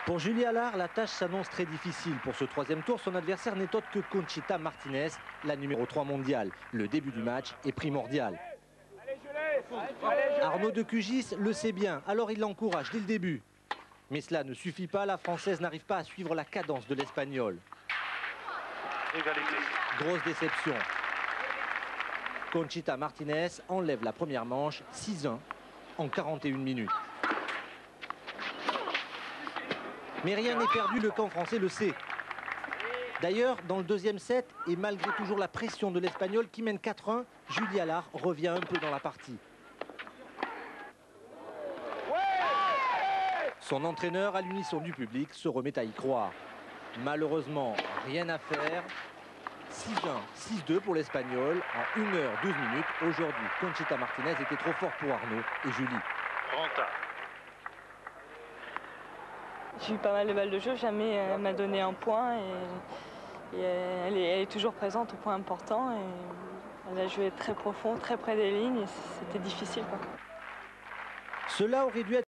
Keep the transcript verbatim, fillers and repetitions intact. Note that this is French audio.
Pour Julie Allard, la tâche s'annonce très difficile. Pour ce troisième tour, son adversaire n'est autre que Conchita Martinez, la numéro trois mondiale. Le début du match est primordial. Arnaud de Cugis le sait bien, alors il l'encourage dès le début. Mais cela ne suffit pas, la Française n'arrive pas à suivre la cadence de l'Espagnol. Grosse déception. Conchita Martinez enlève la première manche six un en quarante et une minutes. Mais rien n'est perdu, le camp français le sait. D'ailleurs, dans le deuxième set, et malgré toujours la pression de l'Espagnol qui mène quatre un, Julie Allard revient un peu dans la partie. Son entraîneur, à l'unisson du public, se remet à y croire. Malheureusement, rien à faire. six un, six deux pour l'Espagnol en une heure douze minutes. Aujourd'hui, Conchita Martinez était trop fort pour Arnaud et Julie. J'ai eu pas mal de balles de jeu, jamais elle m'a donné un point et, et elle, est, elle est toujours présente au point important. Et elle a joué très profond, très près des lignes et c'était difficile, quoi. Cela aurait dû être